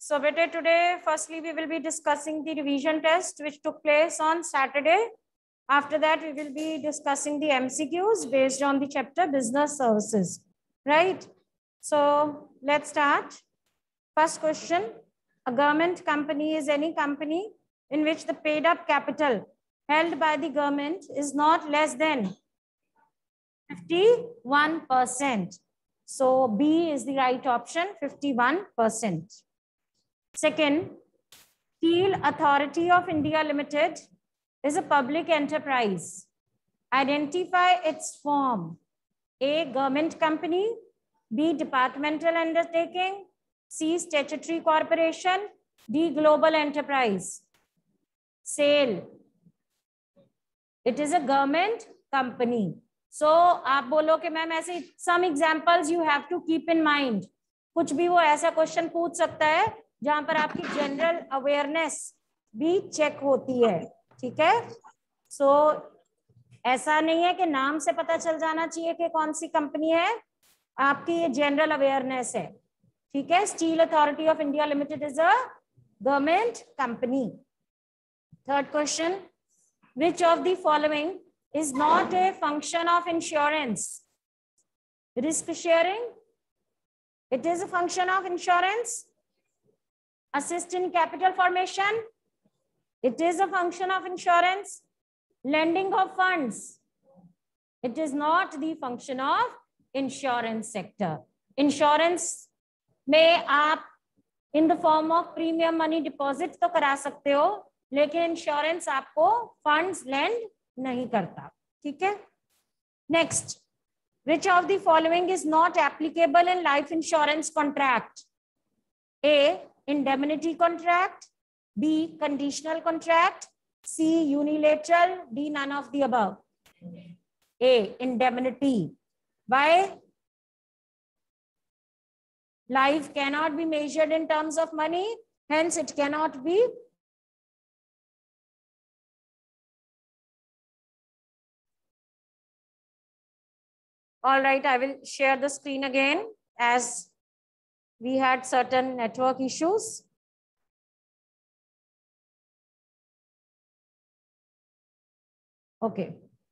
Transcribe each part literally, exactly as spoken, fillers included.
So beta, today firstly we will be discussing the revision test which took place on Saturday. After that we will be discussing the M C Qs based on the chapter business services, right? So let's start. First question, a government company is any company in which the paid up capital held by the government is not less than fifty-one percent. So B is the right option, fifty-one percent. Second, Steel Authority of India Limited is a public enterprise. Identify its form. A, government company. B, departmental undertaking. C, statutory corporation. D, global enterprise. SAIL. It is a government company. So आप बोलो कि ma'am ऐसे some examples you have to keep in mind. कुछ भी वो ऐसा question पूछ सकता है जहां पर आपकी जनरल अवेयरनेस भी चेक होती है, ठीक है? सो so, ऐसा नहीं है कि नाम से पता चल जाना चाहिए कि कौन सी कंपनी है, आपकी ये जनरल अवेयरनेस है, ठीक है? Steel authority of India limited is a government company. Third question, which of the following is not a function of insurance? Risk sharing, it is a function of insurance. Assist in capital formation, it is a function of insurance. Lending of funds, it is not the function of insurance sector. Insurance में आप in the form of premium money deposit तो करा सकते हो, लेकिन insurance आपको funds land नहीं करता, ठीक है? Next, which of the following is not applicable in life insurance contract? A, indemnity contract. B, conditional contract. C, unilateral. D, none of the above. A, indemnity. Why? Life cannot be measured in terms of money, hence it cannot be All right, I will share the screen again as we had certain network issues. Okay.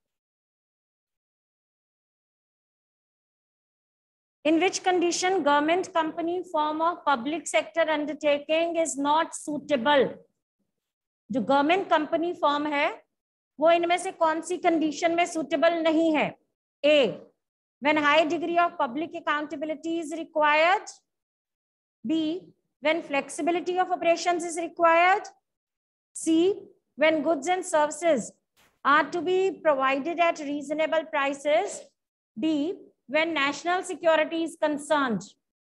In which condition government company form of public sector undertaking is not suitable? जो government company form है वो इनमें से कौन सी condition में suitable नहीं है? A, when high degree of public accountability is required. B, when flexibility of operations is required. C, when goods and services are to be provided at reasonable prices. D, when national security is concerned.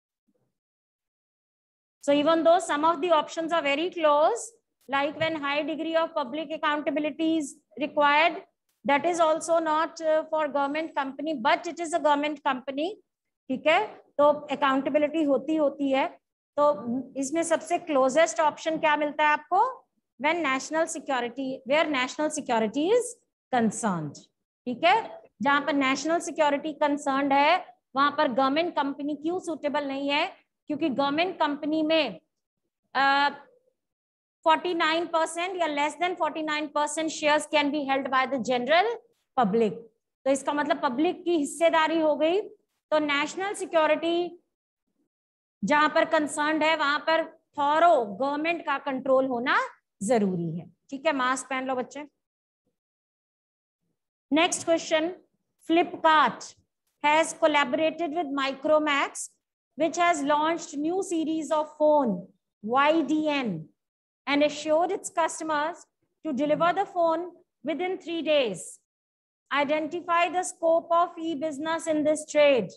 So even though some of the options are very close, like when high degree of public accountability is required, that is also not uh, for government company, but it is a government company, ठीक है? तो accountability होती होती है, तो इसमें सबसे closest option क्या मिलता है आपको? When national security, where national security is concerned, ठीक है? जहां पर national security concerned है, वहां पर government company क्यों suitable नहीं है? क्योंकि government company में uh, forty-nine percent या less than forty-nine percent shares can be held by the general public. तो इसका मतलब पब्लिक की हिस्सेदारी हो गई. तो नेशनल सिक्योरिटी जहां पर कंसर्न्ड है वहां पर थॉरो गवर्नमेंट का कंट्रोल होना जरूरी है, ठीक है? मास्क पहन लो बच्चे. Next question, Flipkart has collaborated with Micromax which has launched new series of phone Y D N and assured its customers to deliver the phone within three days. Identify the scope of e-business in this trade.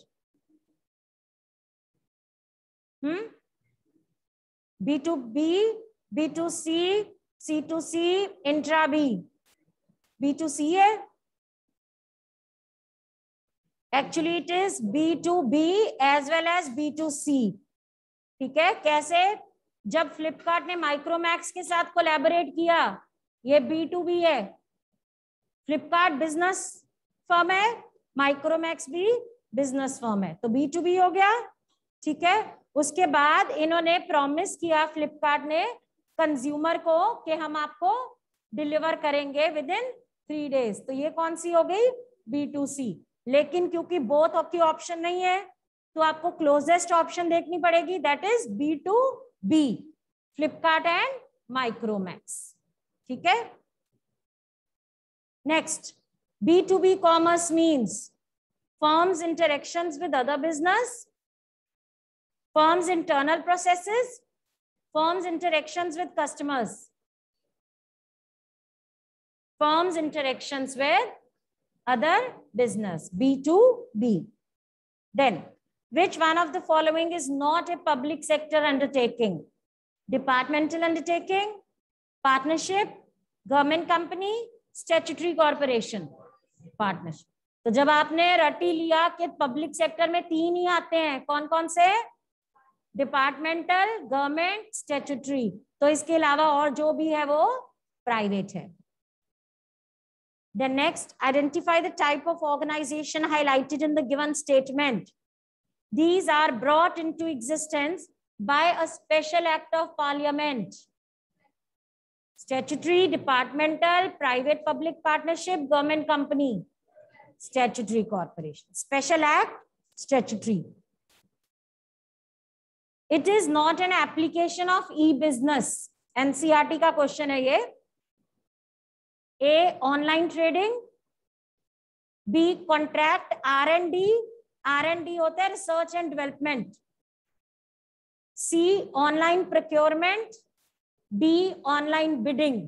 Hmm? B two B, B two C, C two C, intra B. B two C है? Actually it is B two B as well as B two C. ठीक है? कैसे? जब फ्लिपकार्ट ने Micromax के साथ collaborate किया, ये बी टू बी है. फ्लिपकार्ट बिजनेस फर्म है, माइक्रोमैक्स भी बिजनेस फर्म है, तो बी टू बी हो गया, ठीक है? उसके बाद इन्होंने प्रॉमिस किया, फ्लिपकार्ट ने कंज्यूमर को, कि हम आपको डिलीवर करेंगे विद इन थ्री डेज। तो ये कौन सी हो गई? B to C. लेकिन क्योंकि बोथ की ऑप्शन नहीं है तो आपको क्लोजेस्ट ऑप्शन देखनी पड़ेगी, that is B to B, Flipkart and Micromax. ठीक है। Next, B to B commerce means firms interactions with other business, firms internal processes, firms interactions with customers, firms interactions with other business, B two B. Then which one of the following is not a public sector undertaking? Departmental undertaking, partnership, government company, statutory corporation? Partnership. तो जब आपने रटी लिया कि public sector में तीन ही आते हैं, कौन कौन से? Departmental, government, statutory. तो इसके अलावा और जो भी है वो प्राइवेट है। Then next, identify the type of organization highlighted in the given statement. These are brought into existence by a special act of parliament. Statutory, departmental, private public partnership, government company. Statutory corporation. Special act, statutory. It is not an application of e-business. N C R T का question है ये। A, online trading, B, contract, R and D, R and D होता है research and development, C, online procurement, D, online bidding.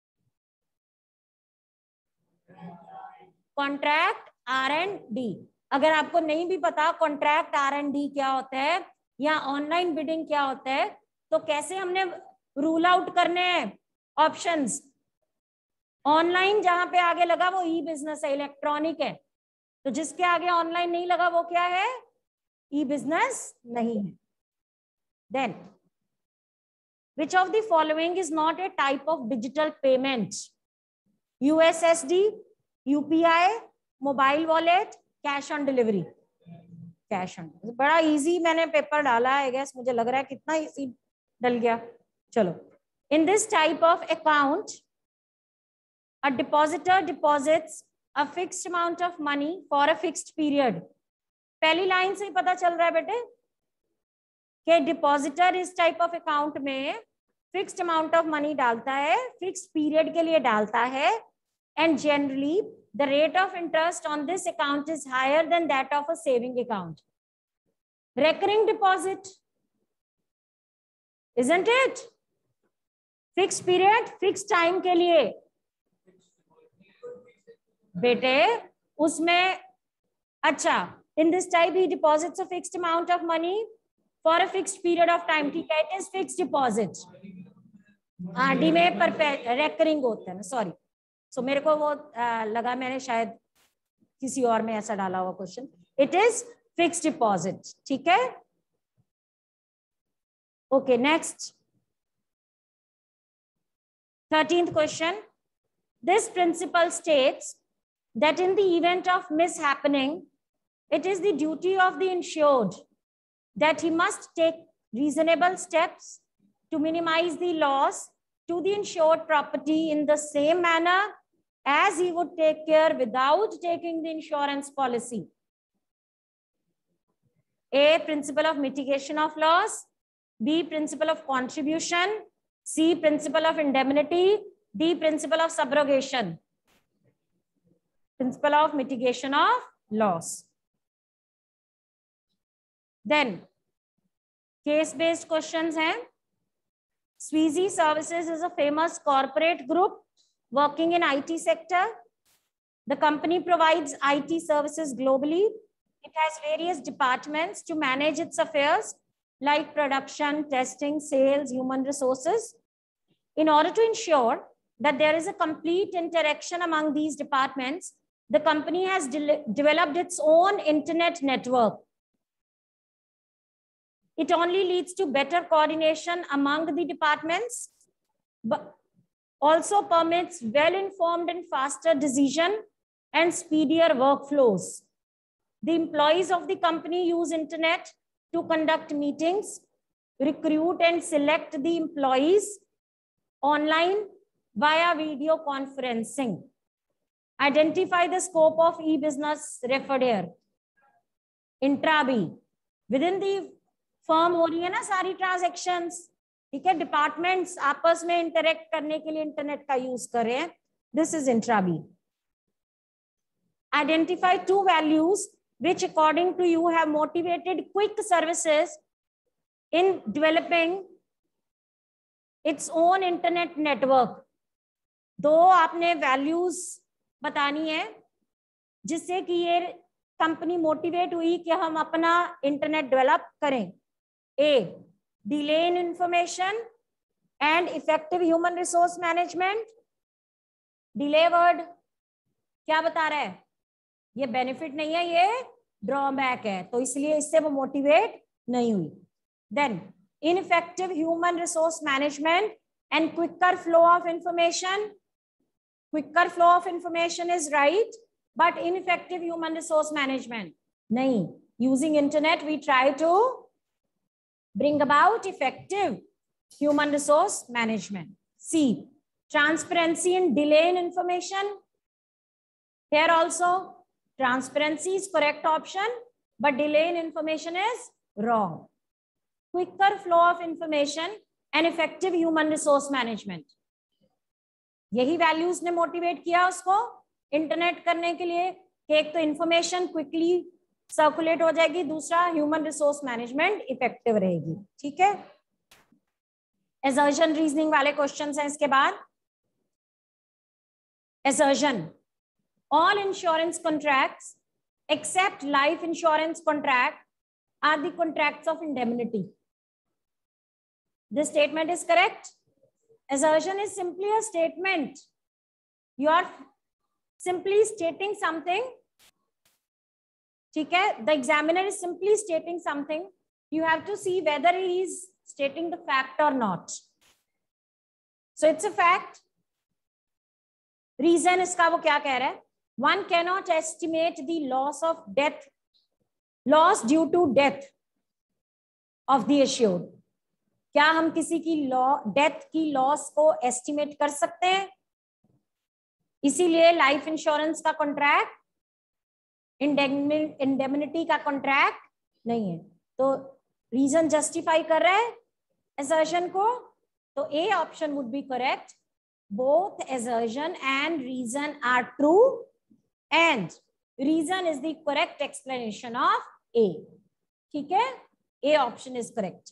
Contract, R and D. अगर आपको नहीं भी पता कॉन्ट्रैक्ट, आर एंड डी क्या होता है या ऑनलाइन बिडिंग क्या होता है, तो कैसे हमने रूल आउट करने हैं ऑप्शंस? ऑनलाइन जहां पे आगे लगा वो ई बिजनेस है, इलेक्ट्रॉनिक है, तो जिसके आगे ऑनलाइन नहीं लगा वो क्या है? ई बिजनेस नहीं है। Then which of the following is not a type of digital payment? USSD, UPI, mobile wallet, cash on delivery? Cash on. बड़ा इजी मैंने पेपर डाला है, गैस मुझे लग रहा है कितना इजी डल गया। चलो, in this type of account a depositor deposits a fixed amount of money for a fixed period. पहली लाइन से ही पता चल रहा है बेटे कि डिपॉजिटर इस टाइप ऑफ अकाउंट में फिक्स्ड अमाउंट ऑफ मनी डालता है, फिक्स्ड पीरियड के लिए डालता है, and generally the rate of interest on this account is higher than that of a saving account. Recurring deposit, isn't it? Fixed period, fixed time के लिए बेटे उसमें, अच्छा, in this type he deposits a fixed amount of money for a fixed period of time. ठीक है, it is fixed deposit. RD में पर recurring होता है ना, सॉरी. सो मेरे को वो आ, लगा मैंने शायद किसी और में ऐसा डाला हुआ question. It is fixed deposit. ठीक है, okay. Next, thirteenth question. This principle states that in the event of mishappening, it is the duty of the insured that he must take reasonable steps to minimize the loss to the insured property in the same manner as he would take care without taking the insurance policy. A, principle of mitigation of loss. B, principle of contribution. C, principle of indemnity. D, principle of subrogation. Principle of mitigation of loss. Then case based questions हैं. Sweezy Services is a famous corporate group working in I T sector. The company provides I T services globally. It has various departments to manage its affairs like production, testing, sales, human resources. In order to ensure that there is a complete interaction among these departments, the company has de- developed its own internet network. It only leads to better coordination among the departments, but also permits well-informed and faster decision and speedier workflows. The employees of the company use internet to conduct meetings, recruit and select the employees online via video conferencing. Identify the scope of e-business referred here. Intra B, within the firm हो रही है ना सारी transactions, ठीक है, departments आपस में interact करने के लिए internet का use कर रहे हैं. This is intra B. Identify two values which according to you have motivated quick services in developing its own internet network. दो आपने values बतानी है जिससे कि ये कंपनी मोटिवेट हुई कि हम अपना इंटरनेट डेवलप करें. A, delay in information and effective human resource management. Delay word क्या बता रहा है? ये बेनिफिट नहीं है, ये ड्रॉबैक है, तो इसलिए इससे वो मोटिवेट नहीं हुई. Then ineffective human resource management and quicker flow of information. Quicker flow of information is right, but ineffective human resource management. Nahi. Using internet, we try to bring about effective human resource management. C, transparency and delay in information. Here also, transparency is correct option, but delay in information is wrong. Quicker flow of information and effective human resource management. यही values ने motivate किया उसको internet करने के लिए कि एक तो इंफॉर्मेशन क्विकली सर्कुलेट हो जाएगी, दूसरा ह्यूमन रिसोर्स मैनेजमेंट इफेक्टिव रहेगी. ठीक है, assertion रीजनिंग वाले क्वेश्चंस हैं. इसके बाद assertion, all insurance contracts except life insurance contract are the contracts of indemnity. This statement is correct. Assertion is simply a statement. You are simply stating something. ठीक है, the examiner is simply stating something. You have to see whether he is stating the fact or not. So it's a fact. Reason इसका वो क्या कह रहा है? One cannot estimate the loss of death, loss due to death of the assured. क्या हम किसी की डेथ की लॉस को एस्टिमेट कर सकते हैं? इसीलिए लाइफ इंश्योरेंस का कॉन्ट्रैक्ट इंडेमनिटी का कॉन्ट्रैक्ट नहीं है. तो रीजन जस्टिफाई कर रहा है असर्शन को, तो A option would be correct. Both assertion and reason are true and reason is the correct explanation of A. ठीक है, A option is correct.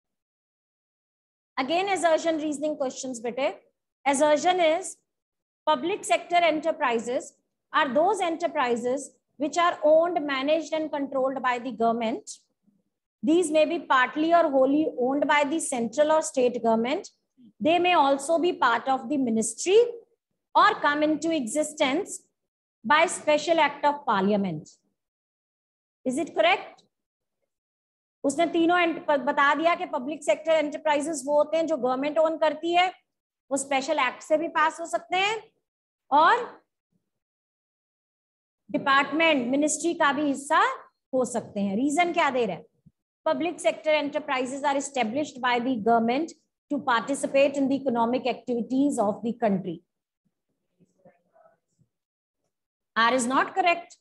Again assertion reasoning questions bete. Assertion is public sector enterprises are those enterprises which are owned, managed and controlled by the government. These may be partly or wholly owned by the central or state government. They may also be part of the ministry or come into existence by special act of parliament. Is it correct? उसने तीनों बता दिया कि public sector enterprises वो होते हैं जो government own करती है, वो स्पेशल एक्ट से भी पास हो सकते हैं और डिपार्टमेंट मिनिस्ट्री का भी हिस्सा हो सकते हैं. रीजन क्या दे रहे हैं? Public sector enterprises are established by the government to participate in the economic activities of the country. R is not correct.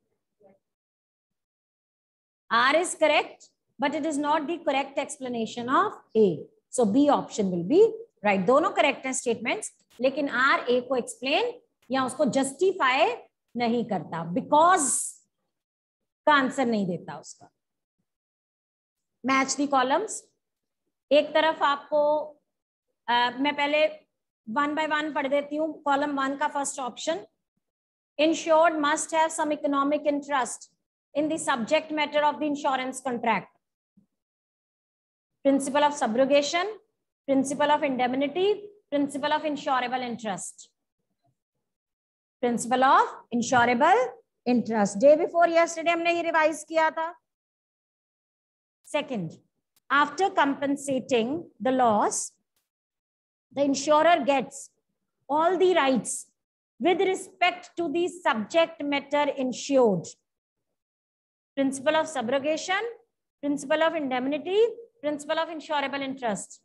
R is correct, but it is not the correct explanation of A. So B option will be right. दोनों correct है statements, लेकिन R A को explain या उसको justify नहीं करता, because का answer नहीं देता उसका. Match the columns. एक तरफ आपको uh, मैं पहले one by one पढ़ देती हूँ. Column one का first option. Insured must have some economic interest in the subject matter of the insurance contract. Principle of subrogation, principle of indemnity, principle of insurable interest. Principle of insurable interest. Day before yesterday हमने ये revise किया था. Second, after compensating the loss, the insurer gets all the rights with respect to the subject matter insured. Principle of subrogation, principle of indemnity, principle of insurable interest,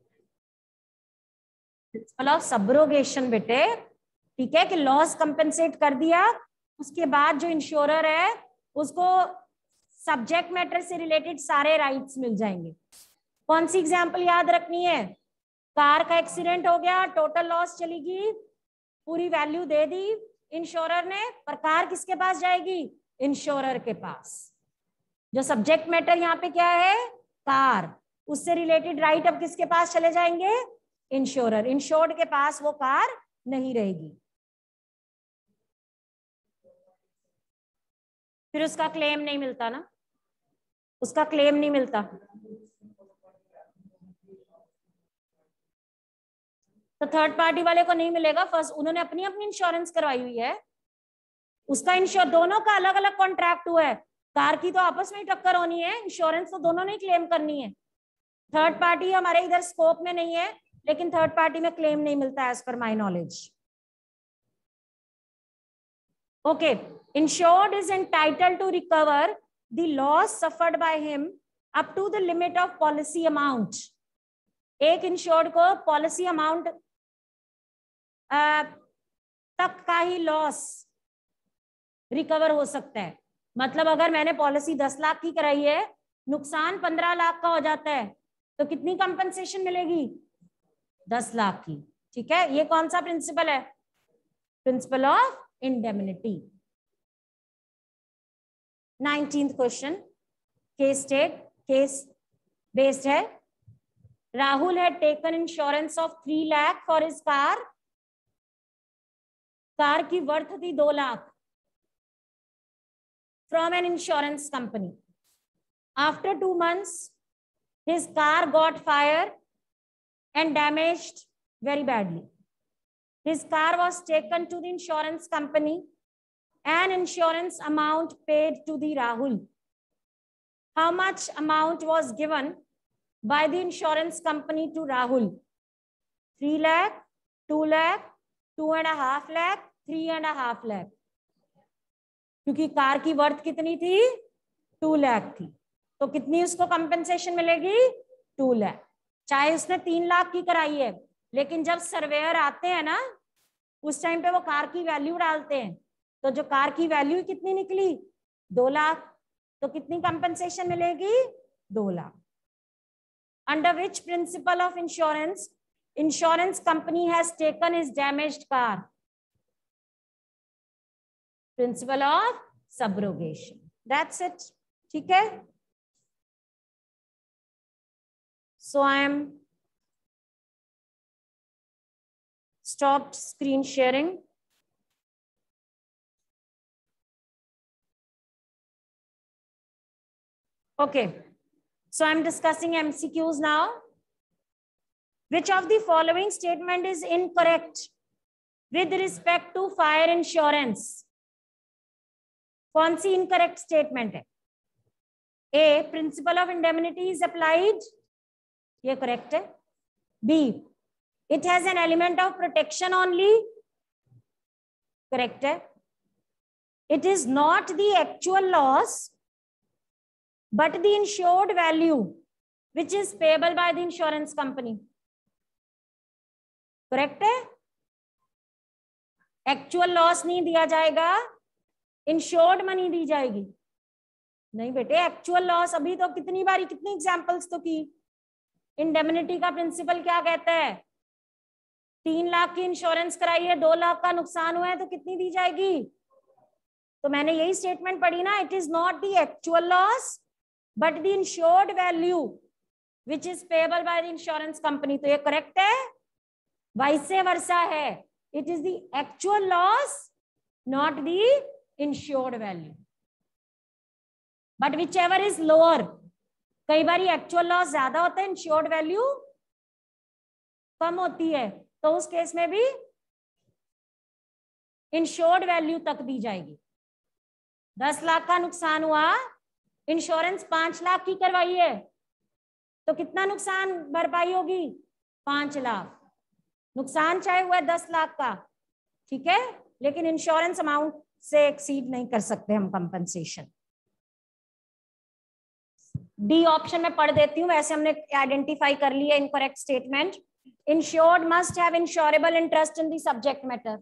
principle of subrogation बेटे, ठीक है, कि loss compensate कर दिया, उसके बाद जो insurer है उसको सब्जेक्ट मैटर से रिलेटेड सारे राइट्स मिल जाएंगे। कौन सी एग्जांपल याद रखनी है? कार का एक्सीडेंट हो गया, टोटल लॉस चलेगी, पूरी वैल्यू दे दी इंश्योरर ने, पर कार किसके पास जाएगी? इंश्योरर के पास। जो सब्जेक्ट मैटर यहाँ पे क्या है? कार, उससे रिलेटेड राइट अब किसके पास चले जाएंगे? इंश्योरर। इंश्योर्ड के पास वो कार नहीं रहेगी, फिर उसका क्लेम नहीं मिलता ना, उसका क्लेम नहीं मिलता। तो थर्ड पार्टी वाले को नहीं मिलेगा, फर्स्ट उन्होंने अपनी अपनी इंश्योरेंस करवाई हुई है, उसका इंश्योर, दोनों का अलग अलग कॉन्ट्रैक्ट हुआ है, कार की तो आपस में ही टक्कर होनी है, इंश्योरेंस तो दोनों ने क्लेम करनी है। थर्ड पार्टी हमारे इधर स्कोप में नहीं है, लेकिन थर्ड पार्टी में क्लेम नहीं मिलता as per my knowledge. Okay, insured is entitled to recover the loss suffered by him up to the limit of policy amount. एक इंश्योर्ड को पॉलिसी अमाउंट तक का ही लॉस रिकवर हो सकता है। मतलब अगर मैंने पॉलिसी दस लाख की कराई है, नुकसान पंद्रह लाख का हो जाता है, तो कितनी कंपनसेशन मिलेगी? दस लाख की। ठीक है, ये कौन सा प्रिंसिपल है? Principle of indemnity. Nineteenth question, case state, case based है। Rahul had taken insurance of three lakh for his car. Car की वर्थ थी दो lakh from an insurance company. After two months, his car got fire and damaged very badly. His car was taken to the insurance company. An insurance amount paid to the Rahul. How much amount was given by the insurance company to Rahul? Three lakh, two lakh, two and a half lakh, three and a half lakh. क्योंकि car की worth कितनी थी? To lakh थी, तो कितनी उसको compensation मिलेगी? Two lakh. चाहे उसने तीन लाख की कराई है, लेकिन जब सर्वेयर आते हैं ना, उस टाइम पे वो कार की वैल्यू डालते हैं, तो जो कार की वैल्यू कितनी निकली? दो लाख। तो कितनी कंपेंसेशन मिलेगी? दो lakh. Under which principle of insurance insurance company has taken his damaged car? Principle of subrogation. That's it. ठीक है? So I am stopped screen sharing. Okay. So I'm discussing M C Qs now. Which of the following statement is incorrect with respect to fire insurance? कौन सी incorrect statement है? A, principle of indemnity is applied. ये correct है. B, it has an element of protection only. Correct है. It is not the actual loss, but the insured value which is payable by the insurance company. Correct है? Actual loss नहीं दिया जाएगा, insured money दी जाएगी। नहीं बेटे, actual loss अभी तो कितनी बारी, कितनी एग्जाम्पल्स तो की। इंडेमनिटी का प्रिंसिपल क्या कहता है? तीन लाख की इंश्योरेंस कराई है, दो लाख का नुकसान हुआ है, तो कितनी दी जाएगी? तो मैंने यही स्टेटमेंट पढ़ी ना, it is not the actual loss but the insured value which is payable by the insurance company. तो ये करेक्ट है? vice versa है, it is the actual loss not the insured value, but whichever is lower. कई बार actual loss ज्यादा होता है, insured value कम होती है, तो उस केस में भी इंश्योर्ड वैल्यू तक दी जाएगी। दस लाख का नुकसान हुआ, इंश्योरेंस पांच लाख की करवाई है, तो कितना नुकसान भरपाई होगी? पांच लाख। नुकसान चाहे हुआ है दस लाख का, ठीक है, लेकिन इंश्योरेंस अमाउंट से एक्सीड नहीं कर सकते हम कंपनसेशन। डी ऑप्शन में पढ़ देती हूँ, वैसे हमने आइडेंटिफाई कर लिया incorrect statement. Insured must have insurable interest in the subject matter,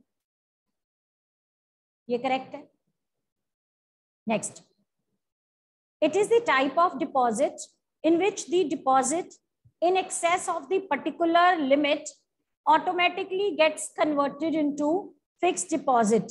ये करेक्ट है। Next, it is the type of deposit in which the deposit in excess of the particular limit automatically gets converted into fixed deposit.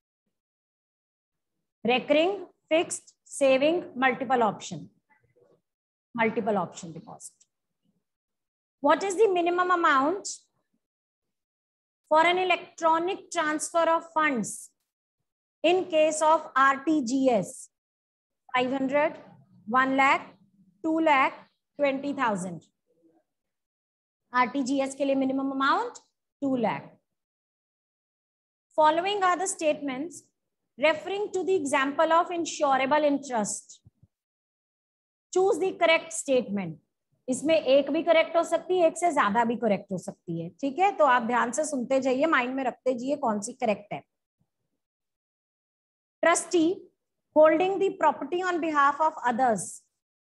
Recurring, fixed, saving, multiple option. Multiple option deposit. What is the minimum amount for an electronic transfer of funds in case of R T G S? five hundred, one lakh, two lakh, twenty thousand. R T G S के लिए minimum amount two lakh. Following are the statements referring to the example of insurable interest. Choose the correct statement. इसमें एक भी correct हो सकती है, एक से ज्यादा भी करेक्ट हो सकती है, ठीक है? तो आप ध्यान से सुनते जाइए, माइंड में रखते जाइए कौन सी करेक्ट है। Trustee holding the property on behalf of others,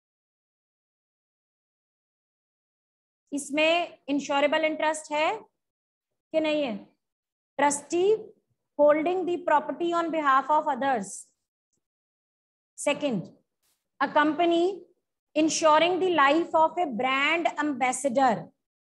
इसमें इंश्योरेबल इंटरेस्ट है कि नहीं है? Trustee holding the property on behalf of others. Second, a company insuring the life of a brand ambassador.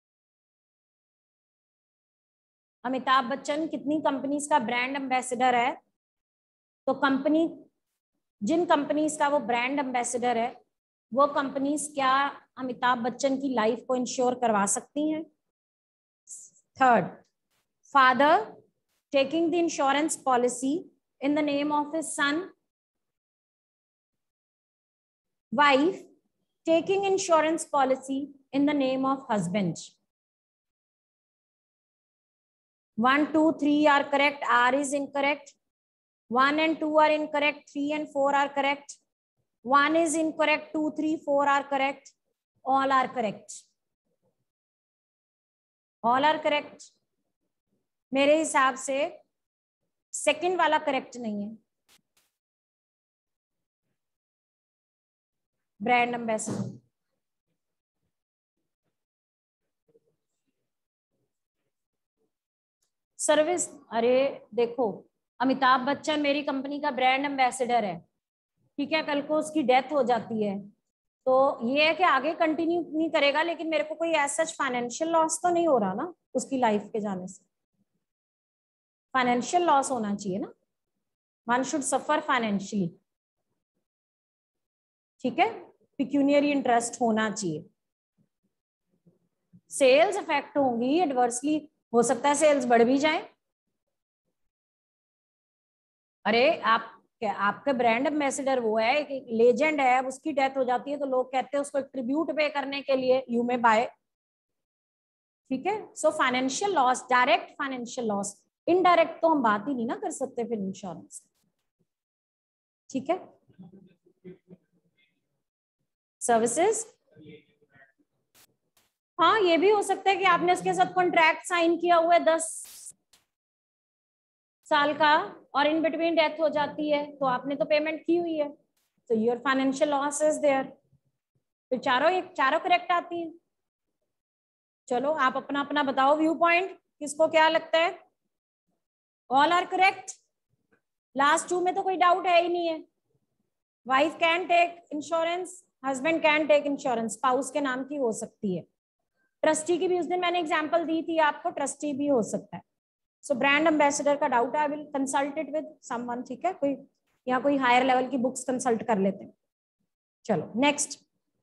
Amitabh Bachchan कितनी कंपनीज का ब्रांड एम्बेसडर है? तो company, जिन companies का वो ब्रांड एम्बेसडर है, वो कंपनीज क्या अमिताभ बच्चन की लाइफ को इंश्योर करवा सकती हैं? Third, father taking the insurance policy in the name of his son, wife taking insurance policy in the name of husband. One two three are correct, R is incorrect, one and two are incorrect, three and four are correct, one is incorrect, two, three, four are correct, all are correct, all are correct। मेरे हिसाब से second वाला correct नहीं है, brand ambassador. Service, अरे देखो, अमिताभ बच्चन मेरी company का ब्रांड एम्बेसडर है, ठीक है? कल को उसकी डेथ हो जाती है तो ये है कि आगे कंटिन्यू नहीं करेगा, लेकिन मेरे को कोई ऐसा फाइनेंशियल लॉस तो नहीं हो रहा ना उसकी लाइफ के जाने से। फाइनेंशियल लॉस होना चाहिए ना, वन शुड सफर फाइनेंशियली, ठीक है? पिक्यूनियरी इंटरेस्ट होना चाहिए। सेल्स इफेक्ट होंगी एडवर्सली, हो सकता है सेल्स बढ़ भी जाए। अरे आप, आपका ब्रांड एम्बेसडर वो है, एक लेजेंड है, अब उसकी डेथ हो जाती है तो लोग कहते हैं उसको ट्रिब्यूट पे करने के लिए यू मे बाय, ठीक है? So financial loss, direct financial loss, indirect तो हम बात ही नहीं ना कर सकते फिर इंश्योरेंस, ठीक है? सर्विसेज, हाँ ये भी हो सकता है कि आपने उसके साथ कॉन्ट्रैक्ट साइन किया हुआ है दस साल का और इन बिटवीन डेथ हो जाती है तो आपने तो पेमेंट की हुई है, तो your financial loss is there. तो चारों एक चारों करेक्ट आती है। चलो आप अपना अपना बताओ व्यू पॉइंट, किसको क्या लगता है? All are correct. Last two में तो कोई डाउट है ही नहीं है। Wife can take insurance, husband can take insurance, spouse के नाम की हो सकती है। ट्रस्टी की भी उस दिन मैंने एग्जांपल दी थी आपको, ट्रस्टी भी हो सकता है। सो ब्रांड एम्बेसडर का डाउट है, I will consult it with someone, ठीक है? कोई या कोई हायर लेवल की बुक्स कंसल्ट कर लेते हैं। चलो next,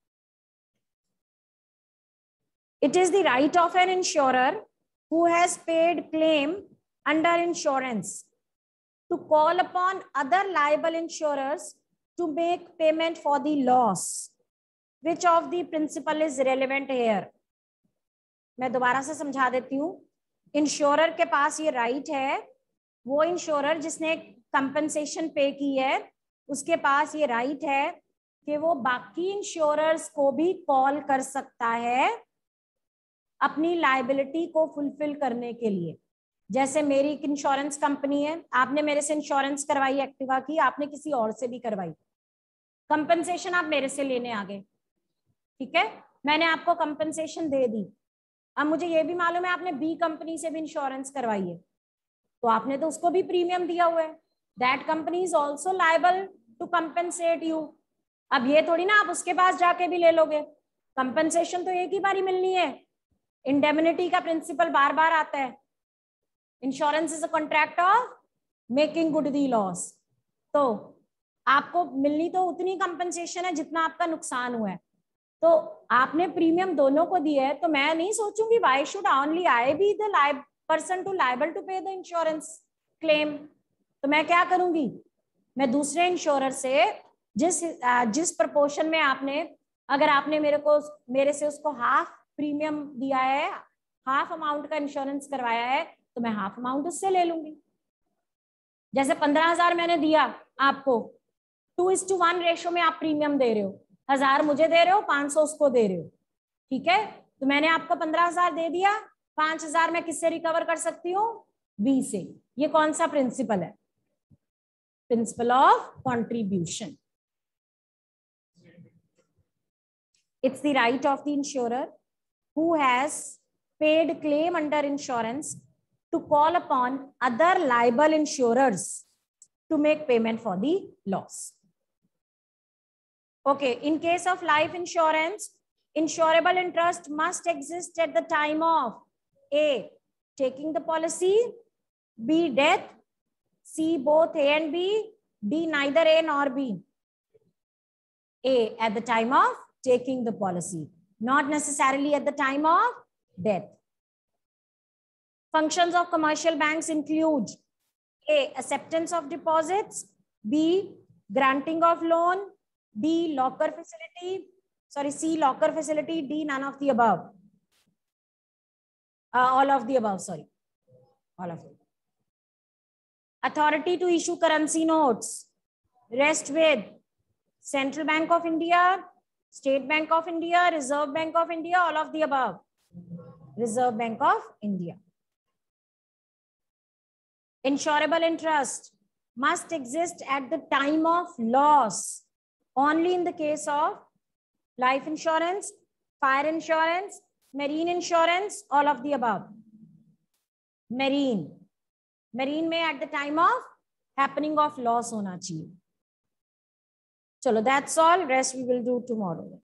it is the right of an insurer who has paid claim under insurance to call upon other liable insurers to make payment for the loss. Which of the principle is relevant here? मैं दोबारा से समझा देती हूँ। Insurer के पास ये right है, वो इंश्योरर जिसने कंपनसेशन पे की है उसके पास ये राइट है कि वो बाकी इंश्योरर्स को भी कॉल कर सकता है अपनी लायबिलिटी को फुलफिल करने के लिए। जैसे मेरी एक इंश्योरेंस कंपनी है, आपने मेरे से इंश्योरेंस करवाई एक्टिवा की, आपने किसी और से भी करवाई, कंपनसेशन आप मेरे से लेने आ गए, ठीक है, मैंने आपको कंपनसेशन दे दी। अब मुझे ये भी मालूम है आपने बी कंपनी से भी इंश्योरेंस करवाई है, तो आपने तो उसको भी प्रीमियम दिया हुआ है, that company is also liable to compensate you. अब ये थोड़ी ना आप उसके पास जाके भी ले लोगे, कंपनसेशन तो एक ही बारी मिलनी है। इंडेमनिटी का प्रिंसिपल बार बार आता है, insurance is a contract of making good the loss, तो आपको मिलनी तो उतनी कंपनसेशन है जितना आपका नुकसान हुआ है। तो आपने प्रीमियम दोनों को दिया है, तो मैं नहीं सोचूंगी why should only I be the liable person to liable to pay the insurance claim. तो मैं क्या करूंगी, मैं दूसरे इंश्योरर से जिस जिस प्रपोर्शन में आपने, अगर आपने मेरे को मेरे से उसको हाफ प्रीमियम दिया है, हाफ अमाउंट का इंश्योरेंस करवाया है, तो मैं हाफ अमाउंट उससे ले लूंगी। जैसे पंद्रह हजार मैंने दिया आपको, two is to one ratio में आप प्रीमियम दे रहे हो, हजार मुझे दे रहे हो, पांच सौ उसको दे रहे हो, ठीक है। तो मैंने आपको पंद्रह हजार दे दिया, पांच हजार मैं किससे रिकवर कर सकती हूँ, बी से। ये कौन सा प्रिंसिपल है, principle of contribution. It's the right of the insurer who has paid claim under insurance to call upon other liable insurers to make payment for the loss. Okay, in case of life insurance, insurable interest must exist at the time of A, taking the policy, B, death, C, both A and B, D, neither A nor B. A, at the time of taking the policy, not necessarily at the time of death. Functions of commercial banks include A, acceptance of deposits, B, granting of loan, D, locker facility, sorry, C, locker facility, D, none of the above. Uh, all of the above, sorry. All of them. Authority to issue currency notes rest with Central Bank of India, State Bank of India, Reserve Bank of India, all of the above. Reserve Bank of India. Insurable interest must exist at the time of loss only in the case of life insurance, fire insurance, marine insurance, all of the above. Marine. Marine में at the time of happening of loss होना चाहिए. चलो, that's all. Rest we will do tomorrow.